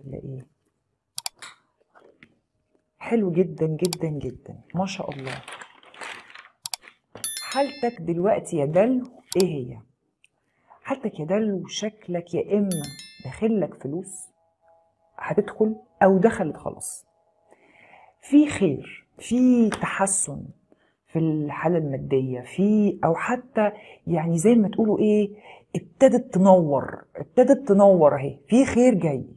ولا ايه؟ حلو جدا جدا جدا ما شاء الله. حالتك دلوقتي يا دلو ايه هي؟ حالتك يا دلو شكلك يا اما داخلك فلوس هتدخل او دخلت خلاص، في خير، في تحسن في الحالة المادية، في او حتى يعني زي ما تقولوا ايه، ابتدت تنور اهي، في خير جاي.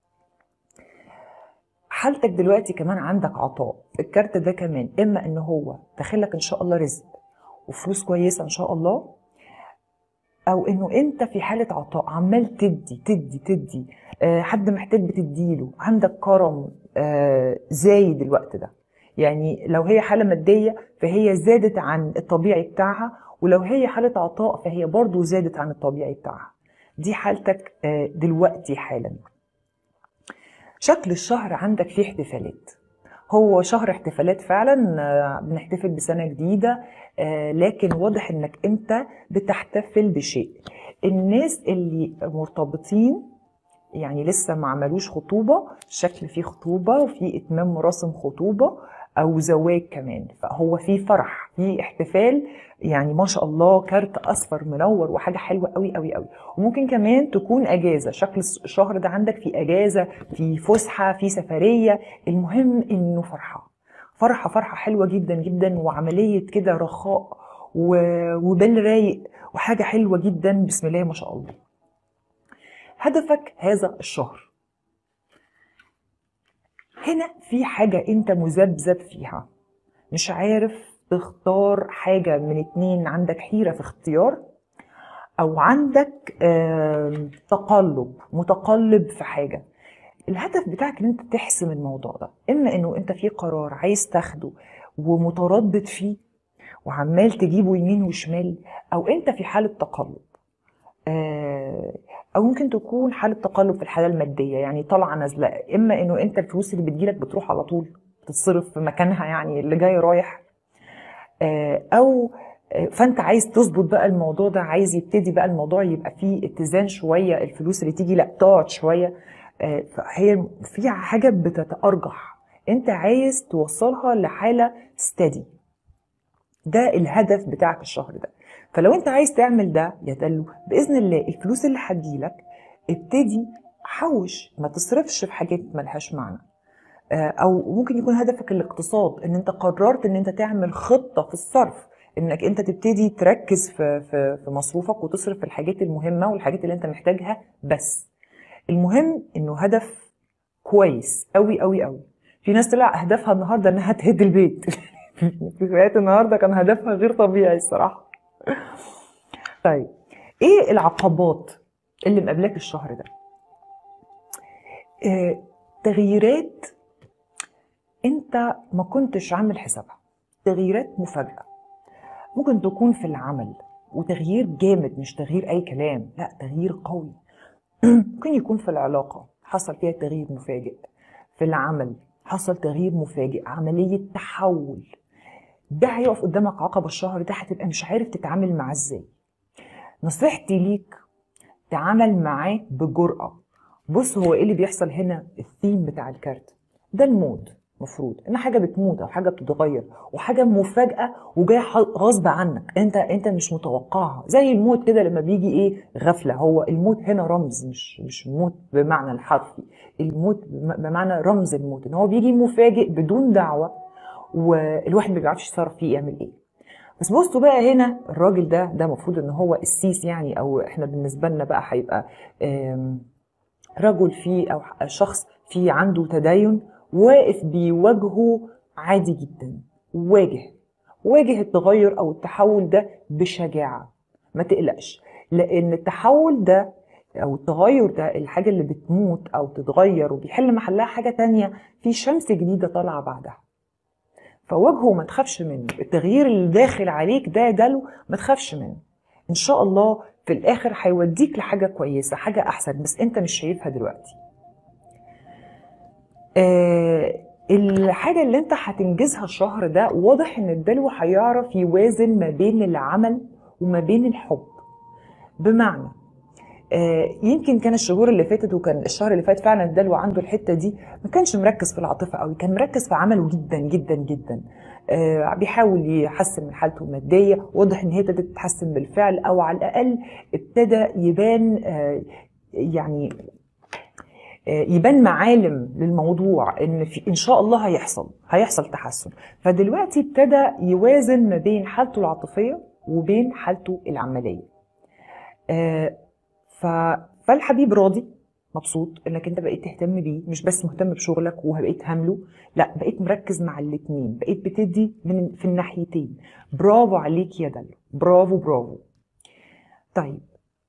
حالتك دلوقتي كمان عندك عطاء، الكارت ده كمان اما ان هو داخلك ان شاء الله رزق وفلوس كويسة ان شاء الله، او انه انت في حالة عطاء عمال تدي تدي تدي، حد محتاج بتديله، عندك كرم زايد الوقت ده. يعني لو هي حالة مادية فهي زادت عن الطبيعي بتاعها، ولو هي حالة عطاء فهي برضو زادت عن الطبيعي بتاعها. دي حالتك دلوقتي حالا. شكل الشهر عندك فيه احتفالات، هو شهر احتفالات فعلا، بنحتفل بسنة جديدة، لكن واضح انك انت بتحتفل بشيء. الناس اللي مرتبطين يعني لسه ما عملوش خطوبة، شكل فيه خطوبة وفي اتمام مراسم خطوبة او زواج كمان، فهو في فرح، في احتفال، يعني ما شاء الله كارت اصفر منور وحاجة حلوة قوي قوي قوي. وممكن كمان تكون اجازة، شكل الشهر ده عندك في اجازة، في فسحة، في سفرية، المهم انه فرحة حلوة جدا جدا، وعملية كده رخاء وبال رايق وحاجة حلوة جدا، بسم الله ما شاء الله. هدفك هذا الشهر، هنا في حاجة انت مذبذب فيها، مش عارف تختار حاجة من اتنين، عندك حيرة في اختيار، او عندك متقلب في حاجة. الهدف بتاعك ان انت تحسم الموضوع ده، اما انه انت في قرار عايز تاخده ومتردد فيه وعمال تجيبه يمين وشمال، او انت في حالة تقلب، او ممكن تكون حالة تقلب في الحالة المادية، يعني طالعة نازلة، اما انه انت الفلوس اللي بتجيلك بتروح على طول تتصرف في مكانها، يعني اللي جاي رايح، او فانت عايز تظبط بقى الموضوع ده، عايز يبتدي بقى الموضوع يبقى فيه اتزان شوية، الفلوس اللي تيجي لا تقعد شوية، فهي في حاجة بتتأرجح، انت عايز توصلها لحالة ستدي. ده الهدف بتاعك الشهر ده. فلو انت عايز تعمل ده يا دلو باذن الله، الفلوس اللي هتجيلك ابتدي حوش، ما تصرفش في حاجات ملهاش معنى. او ممكن يكون هدفك الاقتصاد، ان انت قررت ان انت تعمل خطة في الصرف، انك انت تبتدي تركز في مصروفك وتصرف في الحاجات المهمة والحاجات اللي انت محتاجها بس. المهم انه هدف كويس قوي قوي قوي. في ناس طلع اهدافها النهارده انها تهد البيت في فئات النهارده كان هدفها غير طبيعي الصراحه. طيب ايه العقبات اللي مقابلاك الشهر ده؟ تغييرات انت ما كنتش عامل حسابها، تغييرات مفاجئه، ممكن تكون في العمل، وتغيير جامد، مش تغيير اي كلام، لا تغيير قوي. ممكن يكون في العلاقه حصل فيها تغيير مفاجئ، في العمل حصل تغيير مفاجئ، عمليه تحول. ده هيقف قدامك عقبة الشهر ده، هتبقى مش عارف تتعامل معاه ازاي. نصيحتي ليك تعامل معاه بجرأة. بص هو ايه اللي بيحصل هنا، الثيم بتاع الكارت ده الموت، مفروض ان حاجة بتموت او حاجة بتتغير وحاجة مفاجأة وجاية غصب عنك، انت مش متوقعها، زي الموت كده لما بيجي ايه غفلة. هو الموت هنا رمز، مش موت بمعنى الحرفي، الموت بمعنى رمز الموت، ان هو بيجي مفاجئ بدون دعوة والواحد ما بيعرفش يتصرف فيه يعمل ايه. بس بصوا بقى هنا الراجل ده المفروض ان هو السيس، يعني او احنا بالنسبه لنا بقى هيبقى رجل فيه او شخص فيه عنده تدين، واقف بيواجهه عادي جدا، واجه التغير او التحول ده بشجاعه، ما تقلقش، لان التحول ده او التغير ده، الحاجه اللي بتموت او تتغير وبيحل محلها حاجه تانية، في شمس جديده طالعه بعدها. فواجهه ما تخافش منه، التغيير اللي داخل عليك ده دلو ما تخافش منه، ان شاء الله في الاخر هيوديك لحاجة كويسة، حاجة احسن، بس انت مش شايفها دلوقتي. الحاجة اللي انت هتنجزها الشهر ده، واضح ان الدلو هيعرف يوازن ما بين العمل وما بين الحب. بمعنى يمكن كان الشهور اللي فاتت وكان الشهر اللي فات فعلا دلو عنده الحته دي، ما كانش مركز في العاطفه قوي، كان مركز في عمله جدا جدا جدا. بيحاول يحسن من حالته الماديه، واضح ان هي ابتدت تتحسن بالفعل، او على الاقل ابتدى يبان يعني يبان معالم للموضوع، ان ان شاء الله هيحصل تحسن. فدلوقتي ابتدى يوازن ما بين حالته العاطفيه وبين حالته العمليه. فالحبيب راضي مبسوط انك انت بقيت تهتم بيه، مش بس مهتم بشغلك وبقيت هامله، لا بقيت مركز مع الاتنين، بقيت بتدي في الناحيتين. برافو عليك يا دلو، برافو برافو. طيب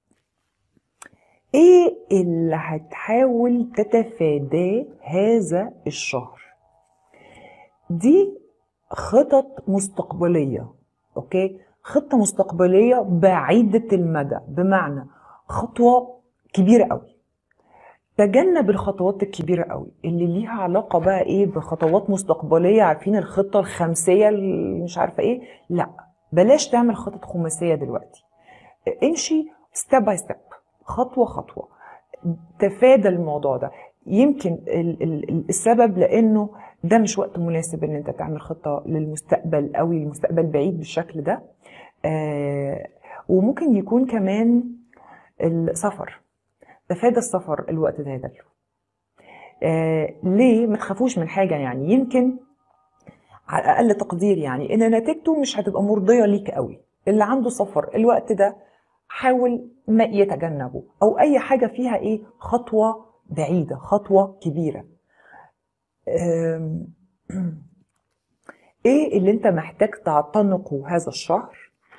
ايه اللي هتحاول تتفاداه هذا الشهر؟ دي خطط مستقبلية، اوكي، خطة مستقبلية بعيدة المدى، بمعنى خطوة كبيرة قوي. تجنب الخطوات الكبيرة قوي اللي ليها علاقة بقى ايه بخطوات مستقبلية، عارفين الخطة الخمسية اللي مش عارفة ايه، لا بلاش تعمل خطط خماسية دلوقتي. امشي ستيب باي ستيب، خطوة خطوة. تفادى الموضوع ده. يمكن السبب لانه ده مش وقت مناسب ان انت تعمل خطة للمستقبل قوي، المستقبل بعيد بالشكل ده. وممكن يكون كمان السفر. تفادى السفر الوقت ده ده. ليه؟ ما تخافوش من حاجة، يعني يمكن على اقل تقدير يعني ان نتيجته مش هتبقى مرضية ليك قوي. اللي عنده سفر الوقت ده حاول ما يتجنبه، او اي حاجة فيها ايه خطوة بعيدة، خطوة كبيرة. ايه اللي انت محتاج تعتنقه هذا الشهر؟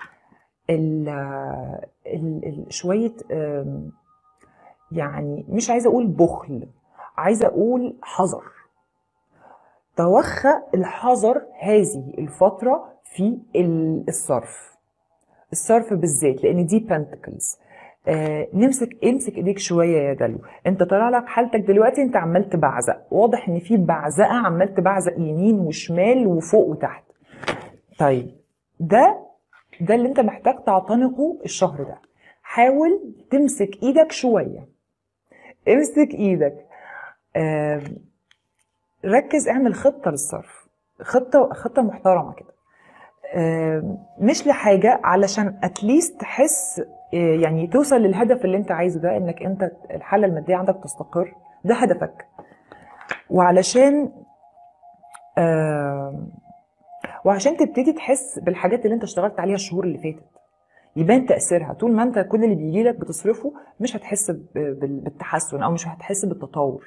شوية يعني مش عايزة اقول بخل، عايزة اقول حذر. توخى الحذر هذه الفترة في الصرف بالذات، لان دي بنتكلز. امسك ايديك شويه يا دلو. انت طالع لك حالتك دلوقتي انت عمال تبعزق، واضح ان في بعزقه، عمال تبعزق يمين وشمال وفوق وتحت. طيب ده اللي انت محتاج تعتنقه الشهر ده. حاول تمسك ايدك شويه، امسك ايدك. ركز، اعمل خطه للصرف، خطه محترمه كده. مش لحاجه، علشان اتليست تحس يعني توصل للهدف اللي انت عايزه ده، انك انت الحاله الماديه عندك تستقر، ده هدفك. وعشان تبتدي تحس بالحاجات اللي انت اشتغلت عليها الشهور اللي فاتت، يبان تأثيرها. طول ما انت كل اللي بيجي لك بتصرفه مش هتحس بالتحسن، او مش هتحس بالتطور.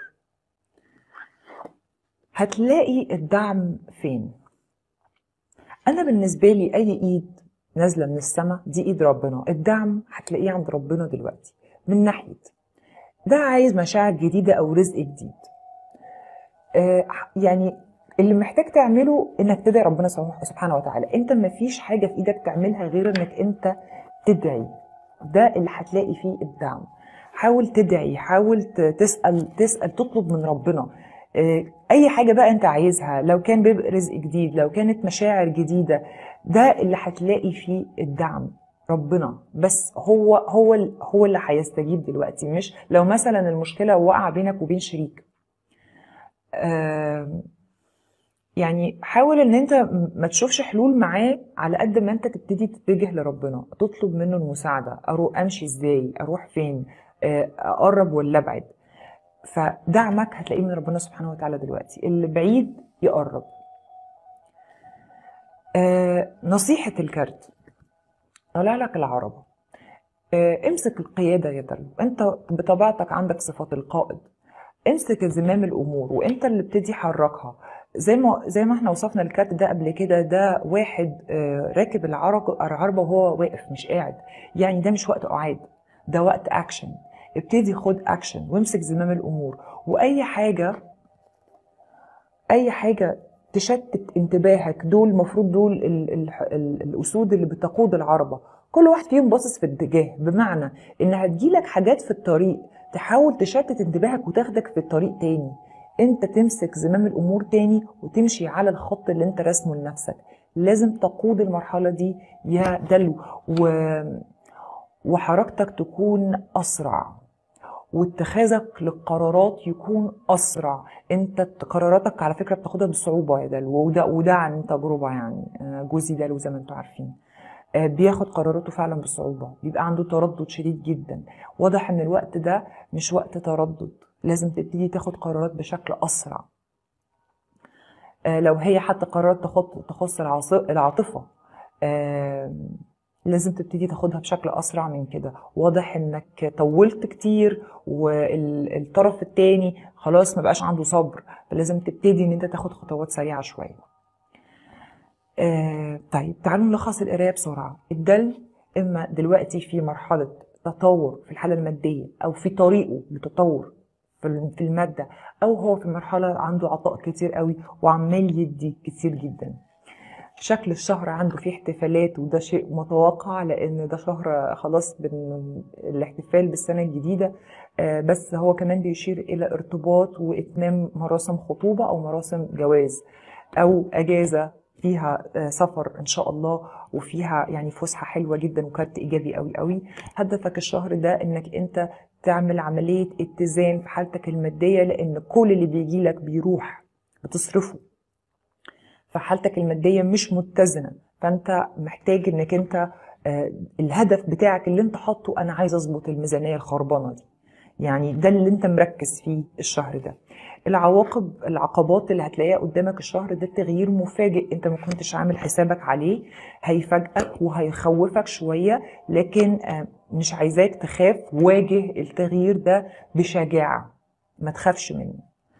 هتلاقي الدعم فين؟ انا بالنسبه لي اي ايد نازله من السماء دي ايد ربنا. الدعم هتلاقيه عند ربنا دلوقتي، من ناحيه ده عايز مشاعر جديده او رزق جديد. يعني اللي محتاج تعمله انك تدعي ربنا سبحانه وتعالى. انت ما فيش حاجه في ايدك تعملها غير انك انت تدعي، ده اللي هتلاقي فيه الدعم. حاول تدعي، حاول تسأل تطلب من ربنا اي حاجة بقى انت عايزها، لو كان بيبقى رزق جديد، لو كانت مشاعر جديدة، ده اللي هتلاقي فيه الدعم ربنا. بس هو اللي هيستجيب دلوقتي، مش لو مثلا المشكلة وقع بينك وبين شريك. يعني حاول ان انت ما تشوفش حلول معاه على قد ما انت تبتدي تتجه لربنا، تطلب منه المساعدة. امشي ازاي، اروح فين، اقرب ولا ابعد. فدعمك هتلاقيه من ربنا سبحانه وتعالى دلوقتي، اللي بعيد يقرب. نصيحة الكارت، طلع لك العربة. امسك القيادة يا دلو، انت بطبيعتك عندك صفات القائد. امسك زمام الامور وانت اللي ابتدي حركها. زي ما احنا وصفنا الكارت ده قبل كده، ده واحد راكب العربة وهو واقف مش قاعد. يعني ده مش وقت قعاد، ده وقت اكشن. ابتدي خد اكشن وامسك زمام الامور. واي حاجة تشتت انتباهك، دول المفروض دول الاسود اللي بتقود العربة، كل واحد فيهم باصص في اتجاه، بمعنى ان هتجيلك حاجات في الطريق تحاول تشتت انتباهك وتاخدك في الطريق تاني. انت تمسك زمام الامور تاني وتمشي على الخط اللي انت رسمه لنفسك. لازم تقود المرحلة دي يا دلو. وحركتك تكون أسرع، واتخاذك للقرارات يكون أسرع. انت قراراتك على فكرة بتاخدها بصعوبة يا دلو، وده عن تجربة يعني. جوزي دلو زي ما انتوا عارفين بياخد قراراته فعلا بصعوبة، بيبقى عنده تردد شديد جدا. واضح ان الوقت ده مش وقت تردد، لازم تبتدي تاخد قرارات بشكل أسرع. لو هي حتى قرارات تخص العاطفة لازم تبتدي تاخدها بشكل أسرع من كده. واضح انك طولت كتير والطرف التاني خلاص ما بقاش عنده صبر، فلازم تبتدي ان انت تاخد خطوات سريعة شوية. طيب تعالوا نلخص القراية بسرعة. الدلو اما دلوقتي في مرحلة تطور في الحالة المادية، او في طريقه لتطور في المادة، او هو في مرحلة عنده عطاء كتير قوي وعمال يدي كتير جدا. شكل الشهر عنده فيه احتفالات، وده شيء متوقع لان ده شهر خلاص الاحتفال بالسنة الجديدة. بس هو كمان بيشير الى ارتباط واتمام مراسم خطوبة او مراسم جواز، او اجازة فيها سفر ان شاء الله، وفيها يعني فسحة حلوة جدا وكارت ايجابي قوي قوي. هدفك الشهر ده انك انت تعمل عملية اتزان في حالتك المادية، لان كل اللي بيجي لك بيروح بتصرفه، فحالتك المادية مش متزنة. فانت محتاج انك انت الهدف بتاعك اللي انت حاطه، انا عايز اظبط الميزانية الخربانة دي، يعني ده اللي انت مركز فيه الشهر ده. العقبات اللي هتلاقيها قدامك الشهر ده تغيير مفاجئ انت ما كنتش عامل حسابك عليه، هيفاجئك وهيخوفك شوية، لكن مش عايزاك تخاف. واجه التغيير ده بشجاعة، ما تخافش منه.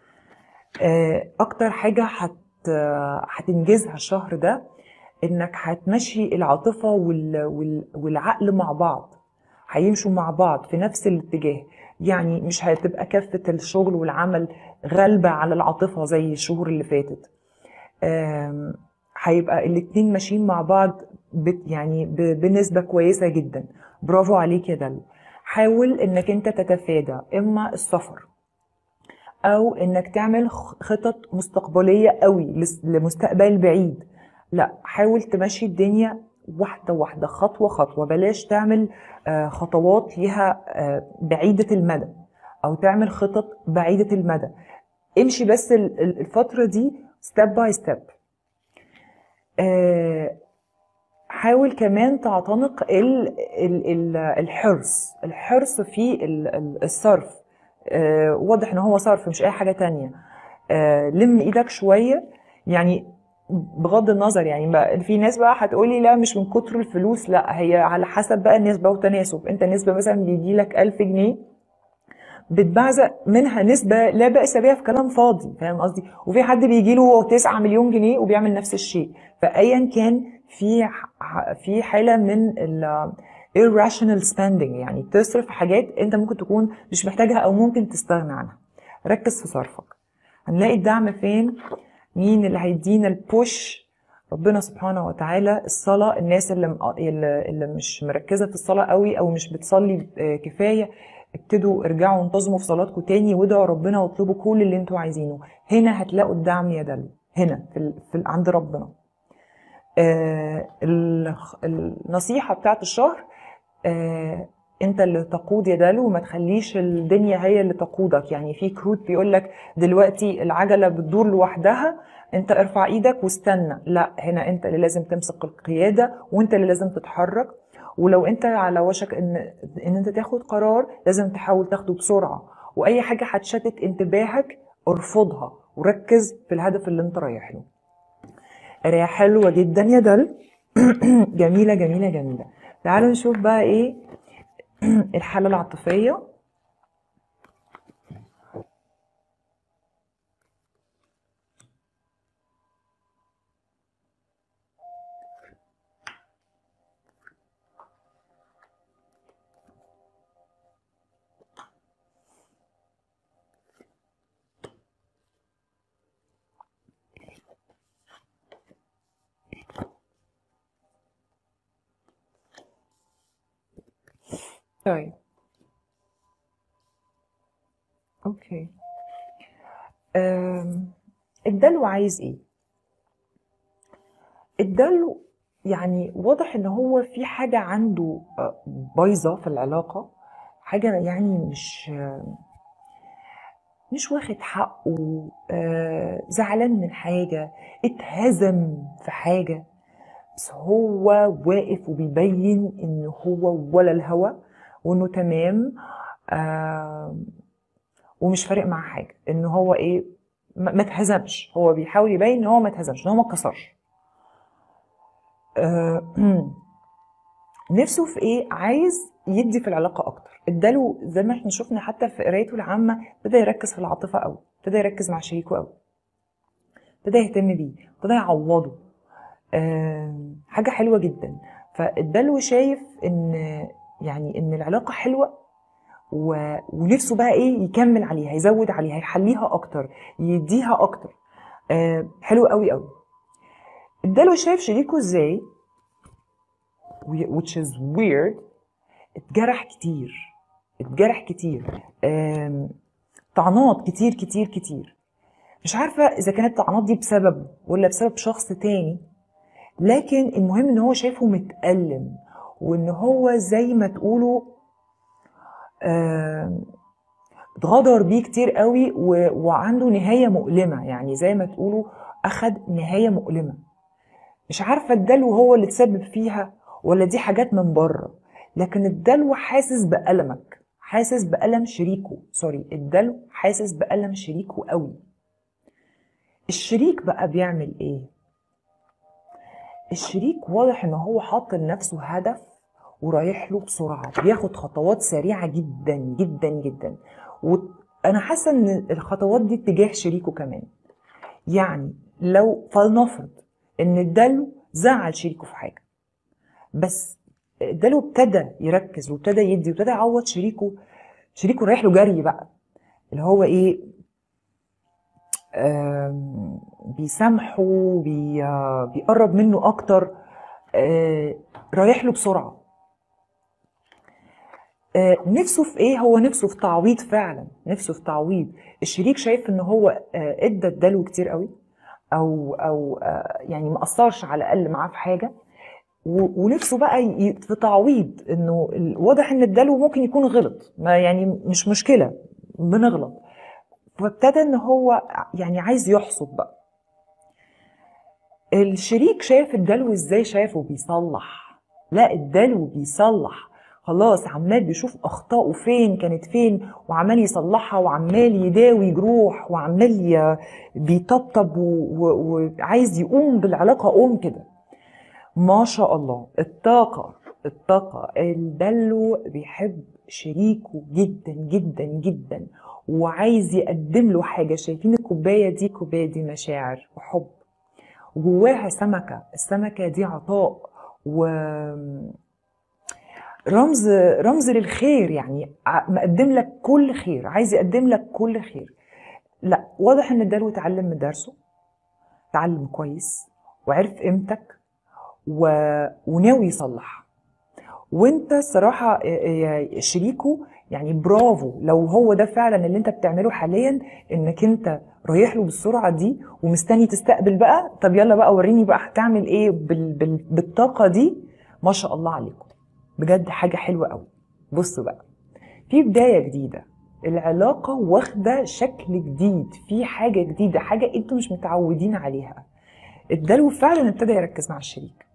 اكتر حاجة هتنجزها الشهر ده انك هتمشي العاطفة والعقل مع بعض، هيمشوا مع بعض في نفس الاتجاه. يعني مش هتبقى كافة الشغل والعمل غالبة على العاطفة زي الشهور اللي فاتت. هيبقى الاتنين ماشيين مع بعض يعني بنسبة كويسة جدا. برافو عليك يا دلو. حاول انك انت تتفادى اما السفر، او انك تعمل خطط مستقبلية قوي لمستقبل بعيد. لا، حاول تمشي الدنيا واحدة واحدة، خطوة خطوة. بلاش تعمل خطوات ليها بعيدة المدى، او تعمل خطط بعيدة المدى. امشي بس الفترة دي ستيب باي ستيب. حاول كمان تعتنق الحرص في الصرف. واضح ان هو صرف مش اي حاجة تانية. لم ايدك شوية يعني، بغض النظر يعني بقى في ناس بقى هتقولي لا مش من كتر الفلوس، لا هي على حسب بقى النسبة وتناسب. انت نسبة مثلا بيجيلك 1000 جنيه، بتبعزق منها نسبة لا بأس بها في كلام فاضي، فاهم قصدي؟ وفي حد بيجيله 9 مليون جنيه وبيعمل نفس الشيء. فأيا كان في حالة من irrational spending، يعني تصرف حاجات انت ممكن تكون مش محتاجها او ممكن تستغنى عنها. ركز في صرفك. هنلاقي الدعم فين؟ مين اللي هيدينا البوش؟ ربنا سبحانه وتعالى. الصلاة، الناس اللي مش مركزة في الصلاة قوي او مش بتصلي كفاية، ابتدوا ارجعوا انتظموا في صلاتكم تاني وادعوا ربنا واطلبوا كل اللي انتوا عايزينه. هنا هتلاقوا الدعم يا دلو، هنا عند ربنا. النصيحة بتاعت الشهر، انت اللي تقود يا دلو، وما تخليش الدنيا هي اللي تقودك. يعني في كروت بيقولك دلوقتي العجلة بتدور لوحدها، انت ارفع ايدك واستنى. لا، هنا انت اللي لازم تمسك القيادة، وانت اللي لازم تتحرك. ولو انت على وشك ان انت تاخد قرار، لازم تحاول تاخده بسرعة. واي حاجة هتشتت انتباهك ارفضها وركز في الهدف اللي انت رايح له. قرايه حلوه جدا يا دل. جميله جميله جميله. تعالوا نشوف بقى ايه الحاله العاطفيه. طيب اوكي. الدلو عايز ايه؟ الدلو يعني واضح ان هو في حاجة عنده بايظة في العلاقة، حاجة يعني مش واخد حقه، زعلان من حاجة، اتهزم في حاجة، بس هو واقف وبيبين ان هو ولا الهوى، وانه تمام، آه ومش فارق معاه حاجة، ان هو ايه، ما اتهزمش. هو بيحاول يبين ان هو ما اتهزمش، ان هو ما اتكسرش. نفسه في ايه؟ عايز يدي في العلاقه اكتر. اداله زي ما احنا شفنا حتى في قرايته العامه، ابتدى يركز في العاطفه قوي، ابتدى يركز مع شريكه قوي، ابتدى يهتم بيه، ابتدى يعوضه. حاجه حلوه جدا. فاداله شايف ان يعني ان العلاقه حلوه، ونفسه بقى ايه، يكمل عليها، يزود عليها، يحليها اكتر، يديها اكتر. حلو قوي قوي. اداله شايف شريكه ازاي، which is weird. اتجرح كتير، اتجرح كتير، طعنات كتير كتير كتير. مش عارفة إذا كانت الطعنات دي بسبب ولا بسبب شخص تاني، لكن المهم إن هو شايفه متألم، وإن هو زي ما تقولوا اتغدر بيه كتير قوي، وعنده نهاية مؤلمة، يعني زي ما تقولوا أخد نهاية مؤلمة. مش عارفة الدلو هو اللي تسبب فيها ولا دي حاجات من بره، لكن الدلو حاسس بألمك، حاسس بألم شريكه، سوري، الدلو حاسس بألم شريكه قوي. الشريك بقى بيعمل ايه؟ الشريك واضح ان هو حاطط لنفسه هدف ورايح له بسرعة، بياخد خطوات سريعة جدا جدا جدا، وانا حاسة ان الخطوات دي اتجاه شريكه كمان. يعني لو فلنفرض ان الدلو زعل شريكه في حاجة، بس اداله ابتدى يركز وابتدى يدي وابتدى يعوض شريكه، شريكه رايح له جري بقى، اللي هو ايه، بيسامحه، بيقرب منه اكتر، رايح له بسرعه. نفسه في ايه؟ هو نفسه في تعويض فعلا، نفسه في تعويض. الشريك شايف ان هو اداله كتير قوي، او يعني ما قصرش على الاقل معاه في حاجه، ونفسه بقى في تعويض، انه واضح ان الدلو ممكن يكون غلط، ما يعني مش مشكله، بنغلط. فابتدى ان هو يعني عايز يحصد بقى. الشريك شايف الدلو ازاي؟ شايفه بيصلح. لا، الدلو بيصلح، خلاص عمال بيشوف اخطائه فين كانت فين، وعمال يصلحها، وعمال يداوي جروح، وعمال بيطبطب، وعايز يقوم بالعلاقه، قوم كده. ما شاء الله، الطاقة الدلو بيحب شريكه جدا جدا جدا، وعايز يقدم له حاجة. شايفين الكوباية دي؟ كوباية دي مشاعر وحب، وجواها سمكة، السمكة دي عطاء، و رمز للخير، يعني مقدم لك كل خير، عايز يقدم لك كل خير. لا، واضح ان الدلو اتعلم من درسه، اتعلم كويس، وعرف قيمتك، وناوي يصلح. وانت الصراحة يا شريكه، يعني برافو لو هو ده فعلا اللي انت بتعمله حاليا، انك انت رايح له بالسرعة دي ومستني تستقبل بقى. طب يلا بقى وريني بقى هتعمل ايه بالطاقة دي. ما شاء الله عليكم، بجد حاجة حلوة قوي. بصوا بقى، في بداية جديدة، العلاقة واخدة شكل جديد، في حاجة جديدة، حاجة انتوا مش متعودين عليها. الدلو فعلا ابتدى يركز مع الشريك.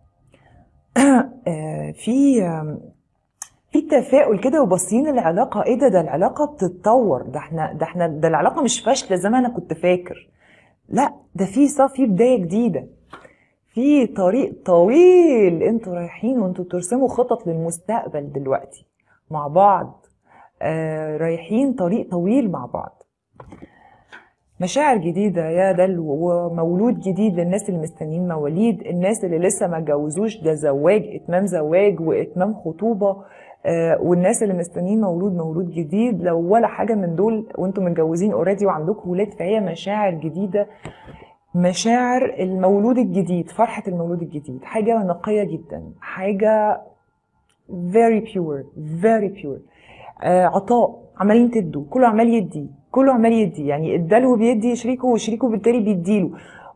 في تفاؤل كده، وباصين العلاقه، ايه ده العلاقه بتتطور، ده العلاقه مش فاشله زي ما انا كنت فاكر. لا، ده في بدايه جديده، في طريق طويل انتوا رايحين، وانتوا بترسموا خطط للمستقبل دلوقتي مع بعض. رايحين طريق طويل مع بعض. مشاعر جديدة يا دلو، ومولود جديد للناس اللي مستنيين مواليد، الناس اللي لسه ما اتجوزوش، ده زواج، اتمام زواج واتمام خطوبة. والناس اللي مستنيين مولود جديد، لو ولا حاجة من دول وانتم متجوزين اوريدي وعندكم ولاد، فهي مشاعر جديدة، مشاعر المولود الجديد، فرحة المولود الجديد، حاجة نقية جدا، حاجة very pure very pure. عطاء، عمالين تدوا، كله عمال يدي، كله عمال يدي، يعني اداله بيدي شريكه، وشريكه بالتالي بيديله.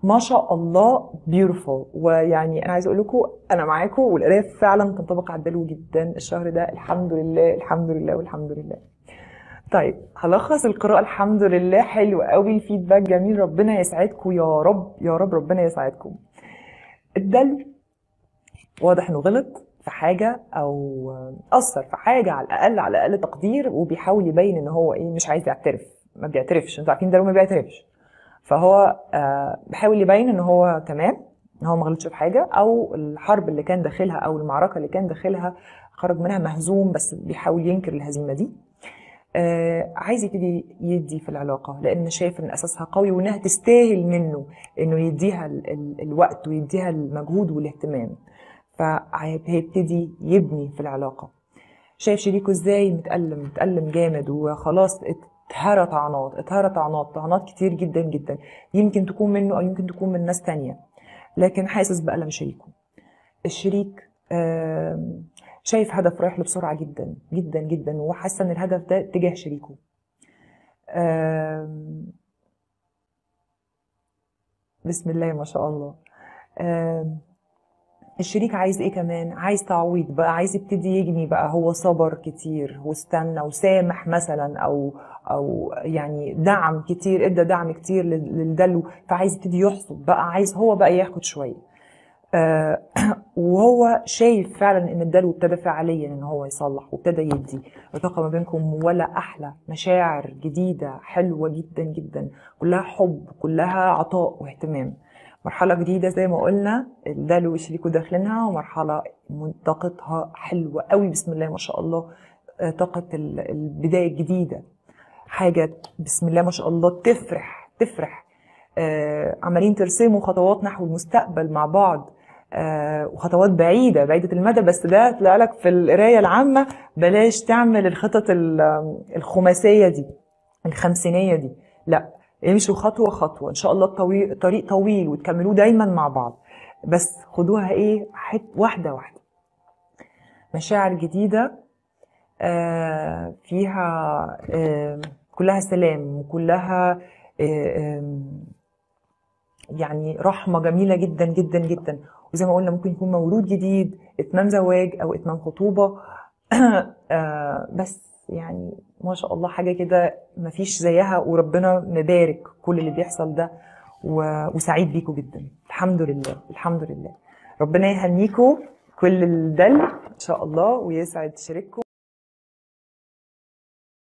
ما شاء الله بيوتيفول. ويعني انا عايزه اقول لكم انا معاكم، والقرايه فعلا تنطبق على الدلو جدا الشهر ده، الحمد لله الحمد لله والحمد لله. طيب هلخص القراءة. الحمد لله حلو قوي، الفيدباك جميل، ربنا يسعدكم يا رب يا رب، ربنا يسعدكم. الدلو واضح انه غلط في حاجة او اثر في حاجة، على الاقل على اقل تقدير، وبيحاول يبين ان هو ايه، مش عايز يعترف، ما بيعترفش. انتوا عارفين دلو ما بيعترفش، فهو بيحاول يبين ان هو تمام، ان هو ما غلطش في حاجة، او الحرب اللي كان داخلها او المعركة اللي كان داخلها خرج منها مهزوم، بس بيحاول ينكر الهزيمة دي. عايز يبتدي يدي في العلاقة، لأن شايف إن أساسها قوي وإنها تستاهل منه إنه يديها الوقت ويديها المجهود والاهتمام، فهيبتدي يبني في العلاقة. شايف شريكه إزاي متألم جامد، وخلاص اتهرى طعنات كتير جدا جدا، يمكن تكون منه أو يمكن تكون من ناس تانية، لكن حاسس بألم شريكه. الشريك شايف هدف رايح له بسرعة جدا جدا جدا، وحاسة ان الهدف ده تجاه شريكه. بسم الله ما شاء الله. الشريك عايز ايه كمان؟ عايز تعويض بقى، عايز يبتدي يجني بقى. هو صبر كتير واستنى وسامح مثلا، او يعني دعم كتير، ادى دعم كتير للدلو، فعايز يبتدي يحصد بقى، عايز هو بقى ياخد شوية. وهو شايف فعلا ان الدلو ابتدى فعليا ان هو يصلح وابتدى يدي. العلاقه ما بينكم ولا احلى، مشاعر جديده حلوه جدا جدا، كلها حب، كلها عطاء واهتمام. مرحله جديده زي ما قلنا الدلو وشريكه داخلينها، ومرحله طاقتها حلوه قوي، بسم الله ما شاء الله. طاقه البدايه الجديده، حاجه بسم الله ما شاء الله تفرح. عمالين ترسموا خطوات نحو المستقبل مع بعض، وخطوات بعيدة المدى. بس ده طلع لك في القراية العامة، بلاش تعمل الخطط الخماسية دي، الخمسينية دي، لا، امشوا خطوة خطوة ان شاء الله. الطريق طويل وتكملوه دايما مع بعض، بس خدوها ايه، واحدة واحدة. مشاعر جديدة فيها كلها سلام، وكلها يعني رحمة جميلة جدا جدا جدا. وزي ما قلنا ممكن يكون مولود جديد، اتمام زواج او اتمام خطوبة. بس يعني ما شاء الله حاجة كده مفيش زيها، وربنا مبارك كل اللي بيحصل ده، وسعيد بيكم جدا. الحمد لله الحمد لله. ربنا يهنيكم كل الدل ان شاء الله، ويسعد شريككم.